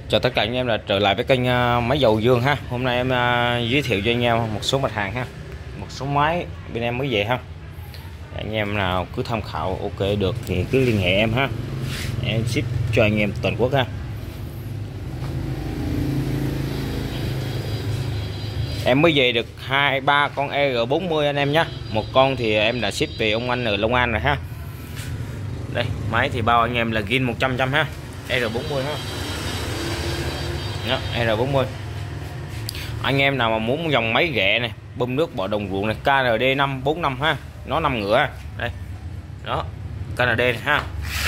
Chào tất cả anh em là trở lại với kênh máy dầu Dương ha. Hôm nay em giới thiệu cho anh em một số mặt hàng ha, một số máy bên em mới về ha. Anh em nào cứ tham khảo ok được thì cứ liên hệ em ha, em ship cho anh em toàn quốc ha. Em mới về được 2-3 con EG40 anh em nhé. Một con thì em đã ship về ông anh ở Long An rồi ha. Đây máy thì bao anh em là zin 100% ha, EG40 ha. Đó, R40. Anh em nào mà muốn dòng máy ghẹ này, bơm nước bỏ đồng ruộng này, KND 545 ha, nó 5 ngựa đây. Đó, KND này ha.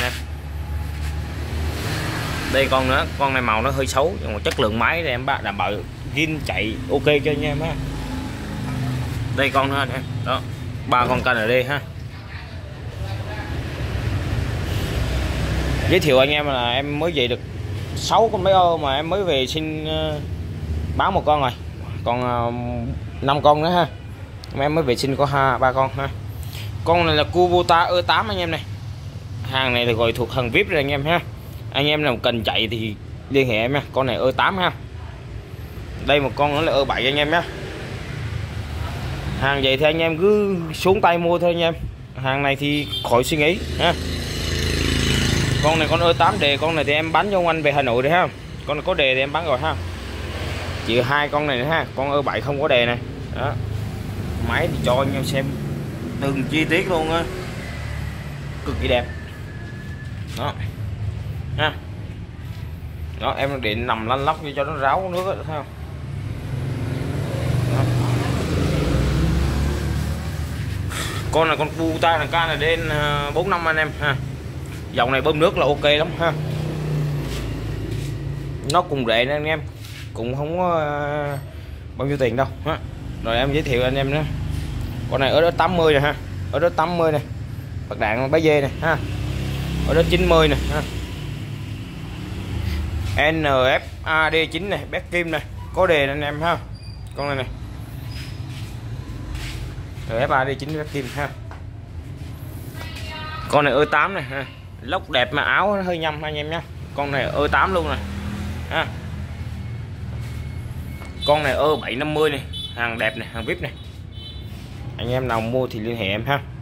Đây con nữa, con này màu nó hơi xấu nhưng mà chất lượng máy thì em đảm bảo zin chạy ok cho anh em ha. Đây con nữa này. Đó, 3 con KND ha. Giới thiệu anh em là em mới về được 6 con máy ô mà em mới về xin bán một con rồi, còn 5 con nữa ha. Em mới về xin có 3 con ha. Con này là Kubota E8 anh em này, hàng này là gọi thuộc hàng VIP rồi anh em ha. Anh em nào cần chạy thì liên hệ em nha. Con này E8 ha. Đây một con nữa là E7 anh em nhé. Hàng vậy thì anh em cứ xuống tay mua thôi anh em, hàng này thì khỏi suy nghĩ ha. Con này con E8 đề, con này thì em bán cho ông anh về Hà Nội đấy ha. Con này có đề thì em bán rồi ha. Chỉ 2 con này nữa ha. Con E7 không có đề này. Đó. Máy thì cho anh em xem từng chi tiết luôn á, cực kỳ đẹp. Đó. Ha. Đó em điện nằm lăn lóc cho nó ráo nước đó, thấy không? Đó. Con này con Kubota là KND 45 anh em ha. Dòng này bơm nước là ok lắm ha. Nó cùng rẻ nên anh em, cũng không có bao nhiêu tiền đâu ha. Rồi em giới thiệu anh em nữa. Con này ở đó 80 này ha, ở đó 80 này, bạc đạn bá dê này ha, ở đó 90 này ha. NFAD9 này, bét kim này, có đề anh em ha. Con này này, NFAD9 bét kim ha. Con này E8 này ha, lốc đẹp mà áo nó hơi nhăm anh em nhé. Con này E8 luôn này ha. Con này E750 này, hàng đẹp này, hàng VIP này. Anh em nào mua thì liên hệ em ha.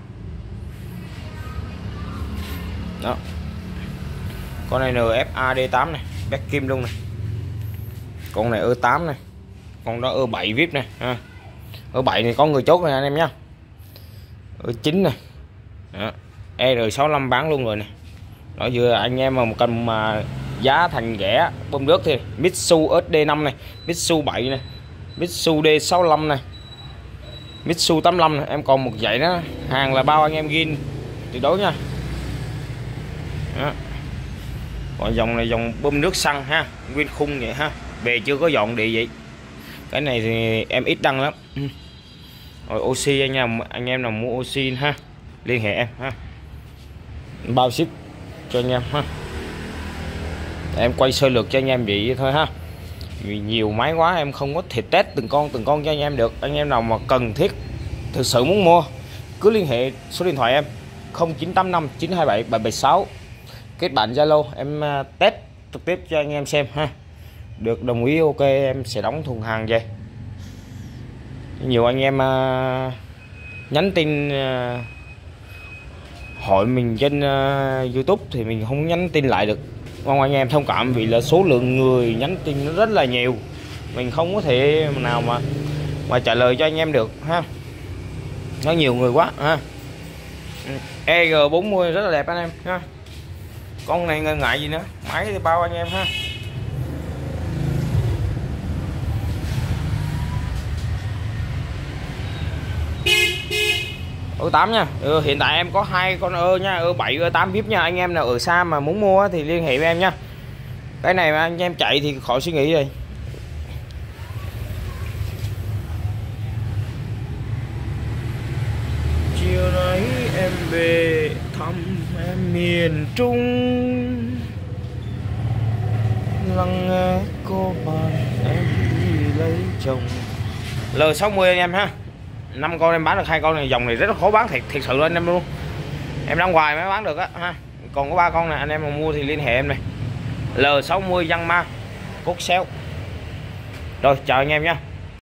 Đó. Con này NFAD8 này, bét kim luôn này. Con này E8 này. Con đó E7 VIP này ha. E7 này có người chốt này anh em nhé. E9 này. Đó. R65 bán luôn rồi này. Đó, vừa anh em mà cần mà giá thành rẻ bơm nước thì Mitsu SD5 này, Mitsu 7 này, Mitsu D65 này, Mitsu 85 này. Em còn một dãy đó, hàng là bao anh em ghi tuyệt đối nha. Đó. Còn dòng này dòng bơm nước xăng ha, nguyên khung vậy ha, về chưa có dọn địa vậy. Cái này thì em ít đăng lắm. Rồi oxy anh em nào mua oxy ha, liên hệ em ha, bao ship cho anh em ha. Em quay sơ lược cho anh em vậy thôi ha, vì nhiều máy quá em không có thể test từng con cho anh em được. Anh em nào mà cần thiết thực sự muốn mua cứ liên hệ số điện thoại em 0985 927 776, kết bạn Zalo em test trực tiếp cho anh em xem ha. Được đồng ý ok em sẽ đóng thùng hàng về. Nhiều anh em nhắn tin hỏi mình trên YouTube thì mình không nhắn tin lại được, mong anh em thông cảm vì là số lượng người nhắn tin nó rất là nhiều, mình không có thể nào mà trả lời cho anh em được ha, nó nhiều người quá ha. EG40 rất là đẹp anh em ha. Con này ngần ngại gì nữa, máy thì bao anh em ha. E8 nha. Hiện tại em có 2 con nha, E7 E8 VIP nha. Anh em nào ở xa mà muốn mua thì liên hệ với em nha. Cái này mà anh em chạy thì khỏi suy nghĩ rồi. Chiều nay em về thăm em miền Trung, lắng nghe cô bạn em đi lấy chồng. L60 anh em ha. 5 con em bán được 2 con này, dòng này rất là khó bán thiệt sự luôn anh em luôn. Em ra ngoài mới bán được á ha. Còn có 3 con này anh em mà mua thì liên hệ em này. L60 Yanma cốt xéo. Rồi chào anh em nha.